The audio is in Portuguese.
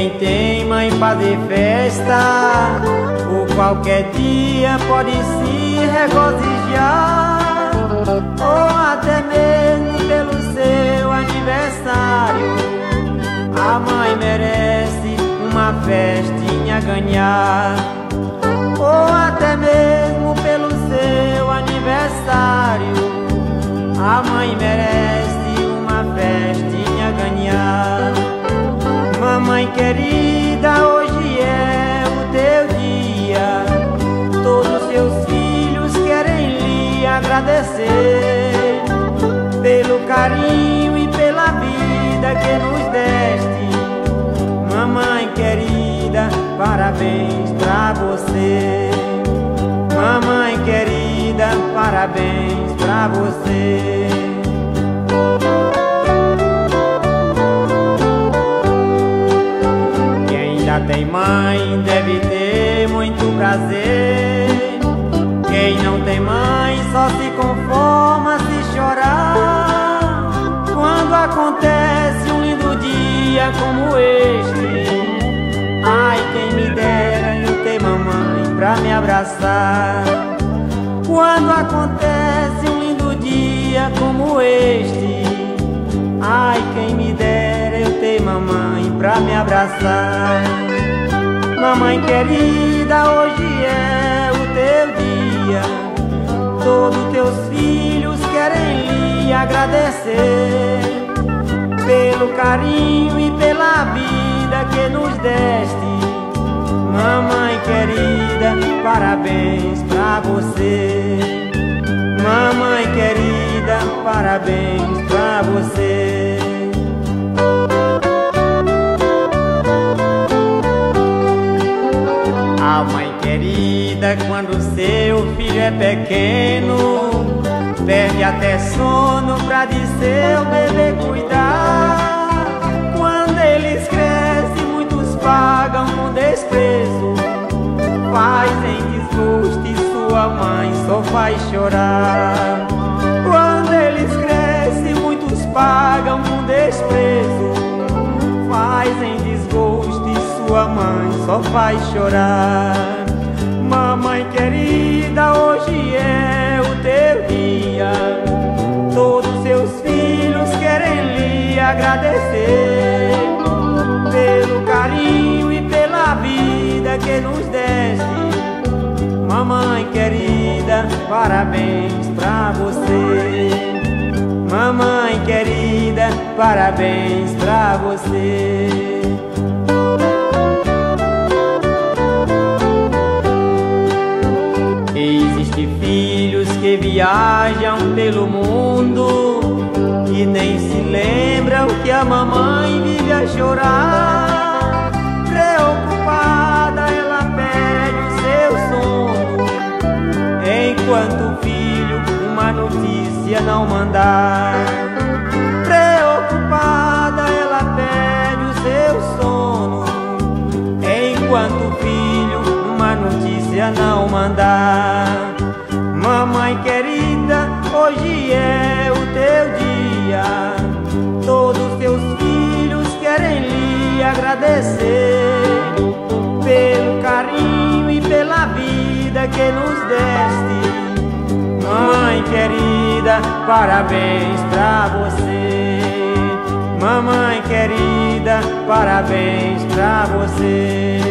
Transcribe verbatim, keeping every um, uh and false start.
Quem tem mãe fazer festa, ou qualquer dia pode se regozijar, ou até mesmo pelo seu aniversário. A mãe merece uma festinha ganhar, ou até mesmo pelo seu aniversário. A mãe merece uma festinha ganhar. Mamãe querida, hoje é o teu dia. Todos seus filhos querem lhe agradecer pelo carinho e pela vida que nos deste. Mamãe querida, parabéns pra você. Mamãe querida, parabéns pra você. Tem mãe deve ter muito prazer. Quem não tem mãe só se conforma se chorar. Quando acontece um lindo dia como este, ai, quem me dera eu ter mamãe pra me abraçar. Quando acontece um lindo dia como este, ai, quem me dera eu ter mamãe pra me abraçar. Mamãe querida, hoje é o teu dia. Todos teus filhos querem lhe agradecer pelo carinho e pela vida que nos deste. Mamãe querida, parabéns pra você. Mamãe querida, parabéns pra você. A mãe querida, quando seu filho é pequeno, perde até sono pra de seu bebê cuidar. Quando eles crescem, muitos pagam com desprezo, fazem desgosto e sua mãe só faz chorar. Quando eles crescem, muitos pagam com desprezo, fazem desgosto e sua mãe só faz chorar. Mamãe querida, hoje é o teu dia. Todos seus filhos querem lhe agradecer pelo carinho e pela vida que nos deste. Mamãe querida, parabéns pra você. Mamãe querida, parabéns pra você. Existem filhos que viajam pelo mundo e nem se lembram que a mamãe vive a chorar. Preocupada, ela perde o seu sono, enquanto o filho uma notícia não mandar. Preocupada, ela perde o seu sono, enquanto o filho uma notícia não mandar. Mamãe querida, hoje é o teu dia. Todos teus filhos querem lhe agradecer pelo carinho e pela vida que nos deste. Mamãe querida, parabéns pra você. Mamãe querida, parabéns pra você.